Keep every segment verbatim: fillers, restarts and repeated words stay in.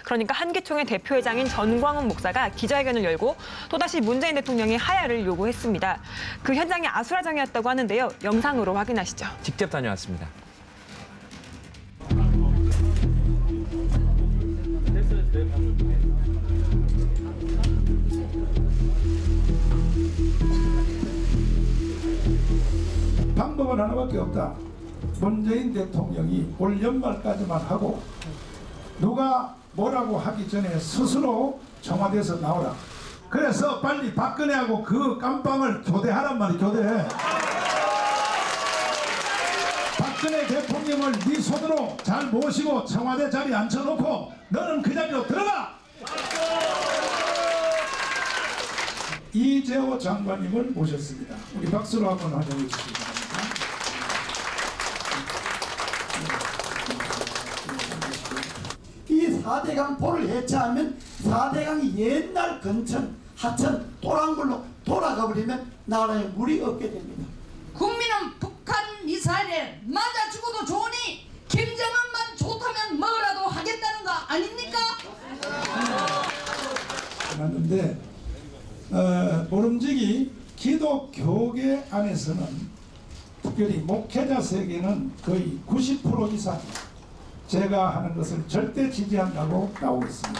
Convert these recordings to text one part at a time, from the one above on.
그러니까 한기총의 대표회장인 전광훈 목사가 기자회견을 열고 또다시 문재인 대통령의 하야를 요구했습니다. 그 현장이 아수라장이었다고 하는데요. 영상으로 확인하시죠. 직접 다녀왔습니다. 방법은 하나밖에 없다. 문재인 대통령이 올 연말까지만 하고 누가 뭐라고 하기 전에 스스로 청와대에서 나오라. 그래서 빨리 박근혜하고 그 깜빵을 교대하란 말이 교대해. 박근혜 대통령을 네 손으로 잘 모시고 청와대 자리에 앉혀놓고 너는 그 자리로 들어가. 이재호 장관님을 모셨습니다. 우리 박수로 한번 환영해 주시기 바랍니다. 이 사대강 포를 해체하면 사대강이 옛날 근천, 하천, 또랑굴로 돌아가 버리면 나라에 물이 없게 됩니다. 국민은 북한 미사일에 맞아 죽어도 좋으니 김정은만 좋다면 뭐라도 하겠다는 거 아닙니까? 맞는데 어, 모름지기 기독교계 안에서는 특별히 목회자 세계는 거의 구십 퍼센트 이상 제가 하는 것을 절대 지지한다고 나오고 있습니다.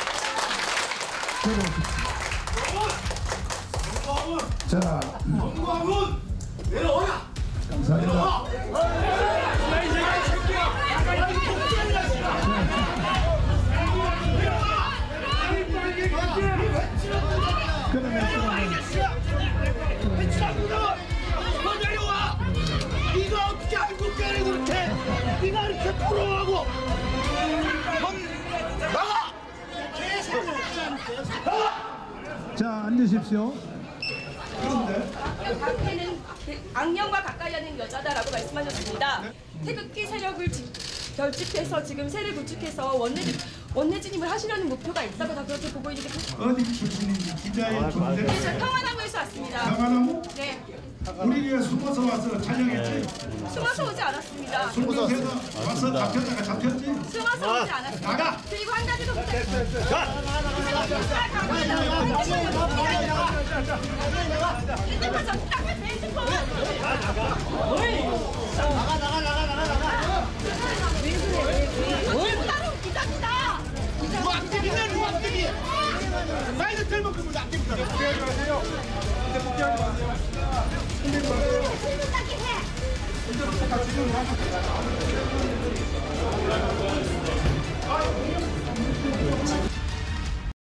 자, 음, 감사합니다. 네가 어떻게 한국교회를 그렇게 네가 이렇게 부러워하고 나가! 자, 앉으십시오. 박해는 악령과 가까이 하는 여자다라고 말씀하셨습니다. 태극기 세력을 지, 결집해서 지금 세를 구축해서 원내 원내 진입을 하시려는 목표가 있다고 다 그렇게 보고 있는데 어디 출신인지 기자의 존재. 네, 저 평안나무에서 왔습니다. 평안나무? 네. 우리 교회 숨어서 와서 촬영했지? 숨어서 오지 않았습니다. 숨어서 와서 잡혔다가 잡혔지? 숨어서 오지 않았습니다. 나가! 그리고 한 가지 더 부탁드립니다. 이제부터 정치학교 베이스포! 나가 나가 나가 나가 나가! 왜 따로 기자입니다! 누구 악질이냐 누구 악질이! 나이는 들면 그분 악질이다! 복귀하지 마세요! 근데 복귀하지 마세요! 힘들지 마세요! 힘들어!